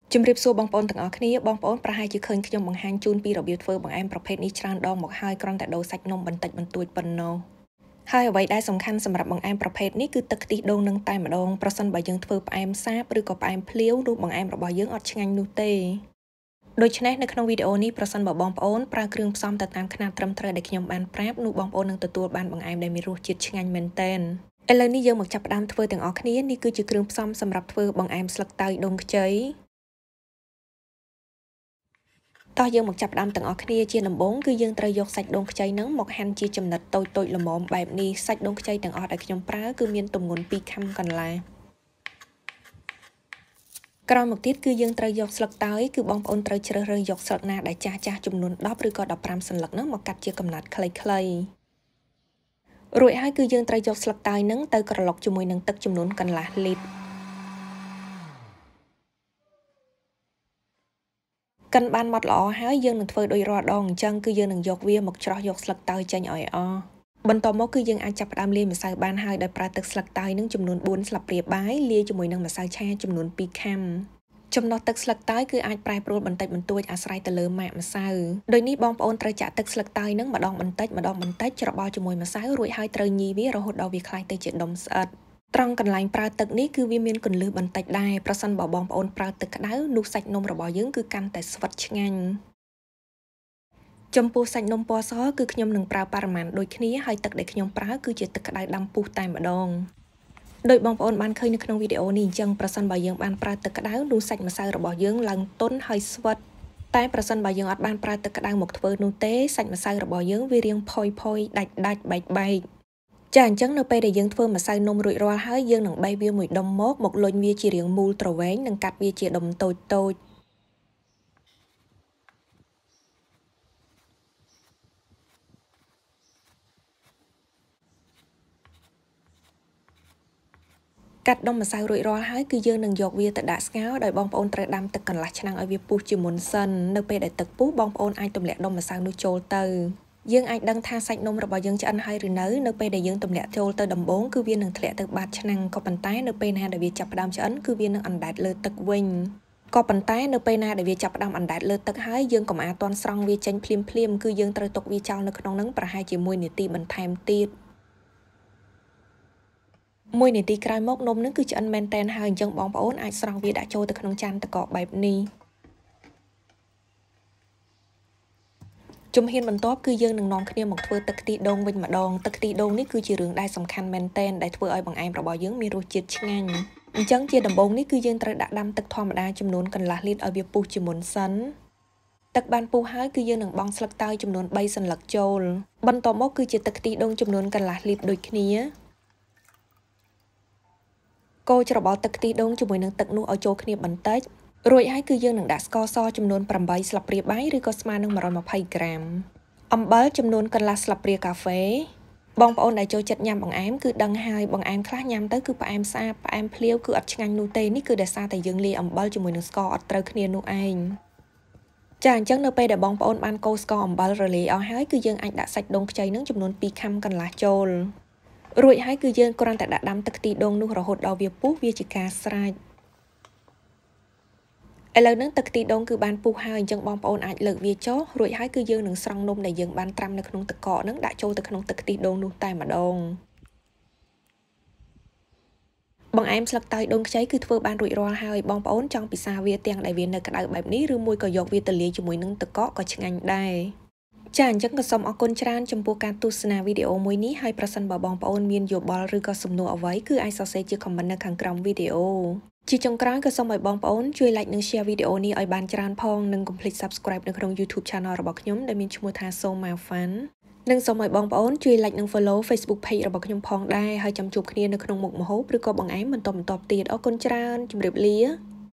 ជំរាបសួរបងប្អូនទាំងអស់គ្នាបងប្អូនប្រហែលជាឃើញខ្ញុំបង្ហាញជូនពីរបៀបធ្វើបង្អែមប្រភេទនេះច្រើនដងមកហើយគ្រាន់តែដូរសាច់នំបន្តិចបន្តួចប៉ុណ្ណោះហើយអ្វីដែលសំខាន់សម្រាប់បង្អែមប្រភេទនេះគឺទឹកខ្ទិះដូងនឹងតែម្ដងប្រសិនបើយើងធ្វើផ្អែមសាបឬក៏ផ្អែមភ្លាវនោះបង្អែមរបស់យើងអត់ឆ្ងាញ់នោះទេដូច្នេះនៅក្នុងវីដេអូនេះប្រសិនបើបងប្អូនប្រើគ្រឿងផ្សំទៅតាមຂະຫນាត់ត្រឹមត្រូវដែលខ្ញុំបានប្រាប់នោះបងប្អូននឹងទទួលបានបង្អែមដែលមានរសជាតិឆ្ងាញ់មែនទែនឥឡូវនេះយើងមកចាប់ផ្ដើមធ្វើទាំងអស់គ្នានេះគឺជាគ្រឿងផ្សំសម្រាប់ធ្វើបង្អែមស្លឹកតើយដូងខ្ចីតោះយើងមកចាប់ផ្ដើមទាំងអស់គ្នាជាដំបូងគឺយើងត្រូវយកសាច់ដូងខ្ចីហ្នឹងមកហាន់ជាចំណិតតូចៗល្មមបែបនេះសាច់ដូងខ្ចីទាំងអស់ដែលខ្ញុំប្រើគឺមានទម្ងន់2ខាំកន្លះក្រោយមកទៀតគឺយើងត្រូវយកស្លឹកតើយគឺបងប្អូនត្រូវជ្រើសរើសយកស្លឹកណាដែលចាស់ចំនួន10ឬក៏15សន្លឹកហ្នឹងមកកាត់ជាកំណាត់ខ្លីៗរួចហើយគឺយើងត្រូវយកស្លឹកតើយហ្នឹងទៅក្រឡុកជាមួយនឹងទឹកចំនួនកន្លះលីត្រកិនបានម៉ត់ល្អហើយយើងនឹងធ្វើដូចរាល់ដងអញ្ចឹងគឺយើងនឹងយកវាមកច្រោះយកស្លឹកតើយចេញឲ្យអស់បន្ទាប់មកគឺយើងអាចចាប់ផ្ដើមលាយម្សៅបានហើយដោយប្រើទឹកស្លឹកតើយនឹងចំនួន4ស្លាបព្រាបាយលាយជាមួយនឹងម្សៅឆាចំនួន2ខាំចំណុះទឹកស្លឹកតើយគឺអាចប្រែប្រួលបន្តិចបន្តួចអាស្រ័យទៅលើម៉ាកម្សៅដូចនេះបងប្អូនត្រូវចាក់ទឹកស្លឹកតើយនឹងម្ដងបន្តិចច្របល់ជាមួយម្សៅរួចហើយត្រូវញីវារហូតដល់វាក្លាយទៅជាដុំស្អិតត្រង់កន្លែងប្រើទឹកនេះគឺវាមានគន្លឹះបន្តិចដែរប្រសិនបើបងប្អូនប្រើទឹកក្តៅនោះសាច់នំរបស់យើងគឺកាន់តែស្វិតឆ្ងាញ់ចំពោះសាច់នំពណ៌សគឺខ្ញុំនឹងប្រើបរិមាណដូចគ្នាហើយទឹកដែលខ្ញុំប្រើគឺជាទឹកក្តៅដាំពុះតែម្ដងដោយបងប្អូនបានឃើញនៅក្នុងវីដេអូនេះអញ្ចឹងប្រសិនបើយើងបានប្រើទឹកក្តៅនោះសាច់ម្សៅរបស់យើងឡើងទន់ហើយស្វិតតែប្រសិនបើយើងអត់បានប្រើទឹកក្តៅមកធ្វើនោះទេសាច់ម្សៅរបស់យើងវារាងផុយដាច់បែកចាអញ្ចឹងនៅពេលដែលយើងធ្វើម្សៅនំរួចរាល់ហើយយើងនឹងបេះវាមួយដុំមកលុញវាជារាងមូលទ្រវែងនិងកាត់វាជាដុំតូចកាត់ដុំម្សៅរួចរាល់ហើយគឺយើងនឹងយកវាទៅដាក់ស្ងោរដោយបងប្អូនត្រូវដាំទឹកកន្លះឆ្នាំងឲ្យវាពុះជាមុនសិននៅពេលដែលទឹកពុះបងប្អូនអាចទម្លាក់ដុំម្សៅនោះចូលទៅយើងអាចដឹងថាសាច់នំរបស់យើងឆ្អិនហើយឬនៅពេលដែលយើងទម្លាក់ចូលទៅដំបូងគឺវានឹងធ្លាក់ទៅបាតឆ្នាំងក៏ប៉ុន្តែនៅពេលណាដែលវាចាប់ផ្ដើមឆ្អិនគឺវានឹងអណ្ដែតលើទឹកវិញក៏ប៉ុន្តែនៅពេលណាដែលវាចាប់ផ្ដើមអណ្ដែតលើទឹកហើយយើងកុំអាតន់ស្រង់វាចេញភ្លាមគឺយើងត្រូវទុកវាចោលនៅក្នុងហ្នឹងប្រហែលជា1នាទីបន្ថែមទៀត1នាទីក្រោយមកនំហ្នឹងគឺឆ្អិនមែនតែនហើយអញ្ចឹងបងប្អូនអាចស្រង់វាដាក់ចូលទៅក្នុងចានទឹកកកបែបនេះជំហានបន្ទាប់គឺយើងនឹងនាំគ្នាមកធ្វើទឹកខ្ទិះដូងវិញម្ដងទឹកខ្ទិះដូងនេះគឺជារឿងដែលសំខាន់មែនតែនដែលធ្វើឲ្យបង្អែមរបស់យើងមានរសជាតិឆ្ងាញ់អញ្ចឹងជាដំបូងនេះគឺយើងត្រូវដាក់ដាំទឹកធម្មតាចំនួនកន្លះលីត្រឲ្យវាពុះជាមុនសិនទឹកបានពុះហើយគឺយើងនឹងបង់ស្លឹកតើយចំនួន3សន្លឹកចូលបន្ទាប់មកគឺជាទឹកខ្ទិះដូងចំនួនកន្លះលីត្រដូចគ្នាកូរច្របល់ទឹកខ្ទិះដូងជាមួយនឹងទឹកនោះឲ្យចូលគ្នាបន្តិចរួចហើយគឺយើងនឹងដាក់ស្ករសចំនួន8ស្លាបព្រាបាយឬក៏ស្មើនឹង120ក្រាមអំបិលចំនួនកន្លះស្លាបព្រាកាហ្វេបងប្អូនដែលចូលចិត្តញ៉ាំបង្អែមគឺដឹងហើយបង្អែមខ្លះញ៉ាំទៅគឺផ្អែមស្អាតផ្អែមភ្លាវគឺអត់ឆ្ងាញ់នោះទេនេះគឺដោយសារតែយើងលាយអំបិលជាមួយនឹងស្ករអត់ត្រូវគ្នានោះឯងចាអញ្ចឹងនៅពេលដែលបងប្អូនបានកូរស្ករអំបិលរលាយអស់ហើយគឺយើងអាចដាក់សាច់ដូងខ្ចីនឹងចំនួន2ខាំកន្លះចូលរួចហើយគឺយើងគ្រាន់តែដាក់ដាំទឹកខ្ទិះដូងនោះរហូតដល់វាពុះវាជាការស្រេចឥឡូវហ្នឹងទឹកខ្ទិះដូងគឺបានពុះហើយអញ្ចឹងបងប្អូនអាចលើកវាចុះរួចហើយគឺយើងនឹងស្រង់នំដែលយើងបានត្រាំនៅក្នុងទឹកកកហ្នឹងដាក់ចូលទៅក្នុងទឹកខ្ទិះដូងនោះតែម្ដងបង្អែមស្លឹកតើយដូងខ្ចីគឺធ្វើបានរួចរាល់ហើយបងប្អូនចង់ពិសាវាទាំងដែលវានៅក្តៅបែបនេះឬមួយក៏យកវាទៅលាយជាមួយនឹងទឹកកកក៏ឆ្ងាញ់ដែរចាអញ្ចឹងក៏សូមអរគុណច្រើនចំពោះការទស្សនាវីដេអូមួយនេះហើយប្រសិនបើបងប្អូនមានយោបល់ឬក៏សំណួរអ្វីគឺអាចសរសេរជា comment នៅខាងក្រោមវីដេអូជាចុងក្រោយក៏សូមឲ្យបងប្អូនជួយ like និង share វីដេអូនេះឲ្យបានច្រើនផងនិងកុំភ្លេច subscribe នៅក្នុង YouTube channel របស់ខ្ញុំដែលមានឈ្មោះថា Soma Fun និងសូមឲ្យបងប្អូនជួយ like និង follow Facebook page របស់ខ្ញុំផងដែរហើយចាំជួបគ្នានៅក្នុងមុខម្ហូបឬក៏បង្អែមបន្តទៀតអរគុណច្រើនជម្រាបលា